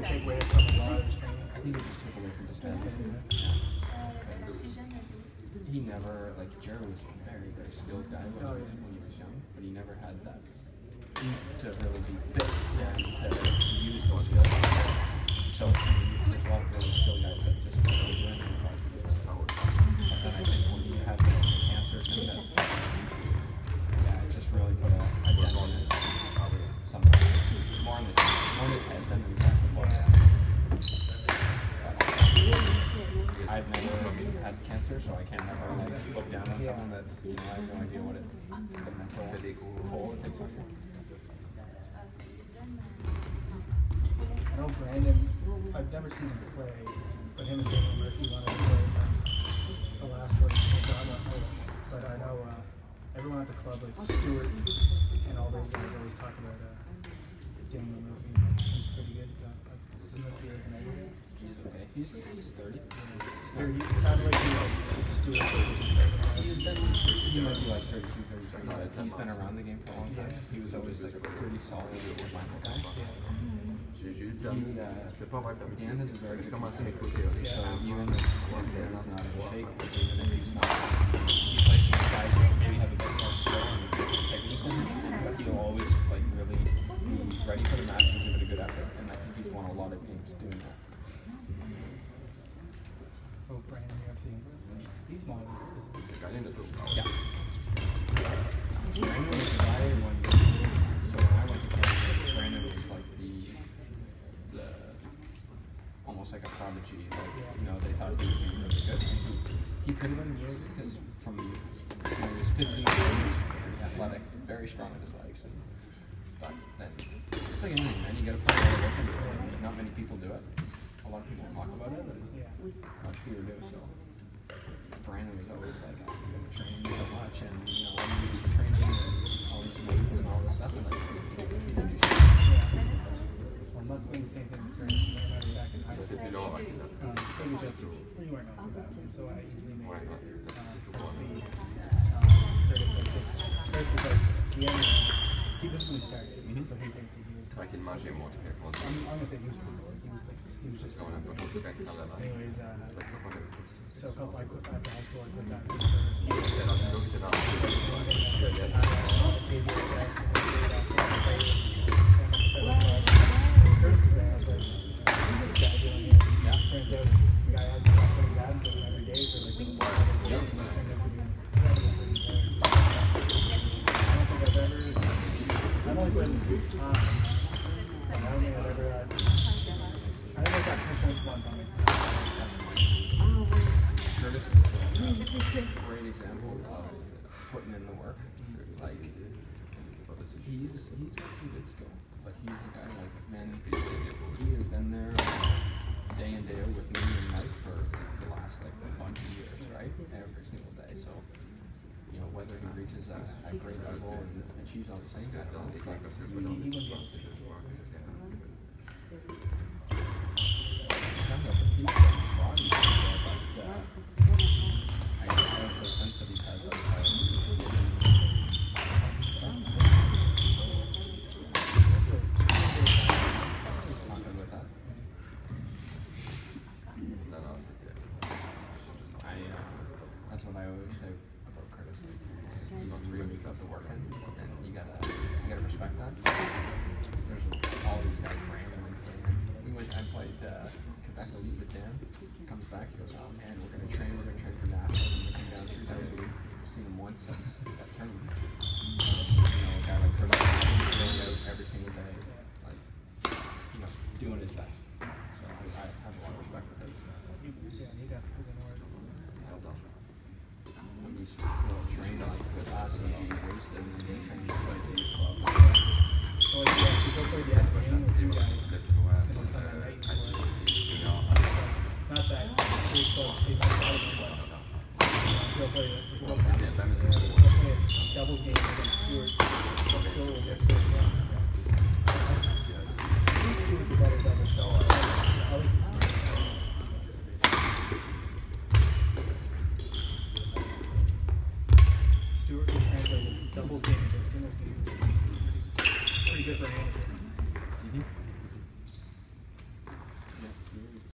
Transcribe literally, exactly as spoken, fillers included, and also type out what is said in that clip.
it take away from a lot of his training? I think it just took away from his training. He never, like, Jared was a very, very skilled guy when, oh, yeah. when he was young, but he never had that to really be fit and to use those skills. So there's a lot of really skilled guys that just don't really do anything about it. But then I think when you have the cancer thing, that, yeah, it just really put a, a dent on it. Sometimes more on his, more on his head than his actual body. I've never had cancer, so I can't ever like look down on someone that's, you know, I have no idea what it, the mental toll it takes on you. I know Brandon, I've never seen him play, but him and Daniel Murphy wanted to play the last one, but I know uh, everyone at the club, like Stuart and all those guys always talk about uh, Daniel Murphy. He's pretty good. So, uh, he must be like an He's okay. He's, he's thirty. Yeah. He sounded like he was like Stuart. He's been, he might be like thirty-two, thirty-three, but he's been around the game for a long time. He was always like a pretty solid lineup guy. He, uh, Dan has a very good game. So even if Dan is not in shape, even if he's not, he plays with guys that maybe have a bit more skill and technique than him, but he'll always like really be ready for the match and give it a good effort. And I think he's won a lot of games doing that. Oh, Brandon, you have seen him. He's small. Yeah. Brandon was the guy when, so when I went to Canada, Brandon was like the, the, almost like a prodigy. Like, you know, they thought he was being really good. And he, he could have been really good because from when he was fifteen, he was very athletic, very strong with his legs. And, but then, it's like anything, man. You got to put a lot of work into it. And not many people do it. A lot of people talk about it, and much fewer do. So Brandon was always like, I'm going to train so much, and you know, I'm going to be training and all these weights and all this stuff, and like, he didn't do shit. Well, must be the same thing with Brandon. I remember back in high school. Um, maybe just, well, you weren't on for that, so I easily made it uh, to see um, Curtis like this. Curtis was like, he had, he, this is when he started, mm-hmm. So he's eighteen. He was I'm, I'm gonna say he was pretty good. He was like, he was just going up. Anyways, uh, so a couple I quit after high school, I quit that. Turns out the guy had played badminton every day for like six years and turned out to be incredibly pretty good. I don't think I've ever, I've only played um, I don't think I've ever had, I think I got ten points once on me. Curtis is a great example of putting in the work. Like, he's, he's got some good skill, but he's a guy like, man, he has been there day in, day out with me and Mike for the last like bunch of years, right? Every single day. So, you know, whether he reaches a, a great level and achieves all these things, I don't know. But he, he wouldn't be able to. He's not got the peak of his body, but uh, I have the sense that he has upside. That's what I always say about Curtis. He really does the work in, and you gotta, you gotta respect that. There's all these guys, Brandon and Brandon. We went and played uh, Quebec Elite with Dan. Comes back, he goes, oh man, we're gonna train, we're gonna train for nationals, and we came down three times a week. We've seen him once since that tournament. You know, a guy like Curtis, going out every single day, like, you know, doing his best. So I, I have a lot of respect for him. Yeah, he definitely doesn't work. He's trained like with us and he's wasted and he's trained to play the club. So yeah, he's also the afternoon with you guys. Not that he's close, he's not out of it, but he'll play it. He'll play a doubles game against Stuart. He'll still against Stuart. He's Stuart's a better doubles though. At least he's Stuart can translate his doubles game into a singles game. Pretty good for an amateur. Mm-hmm. series.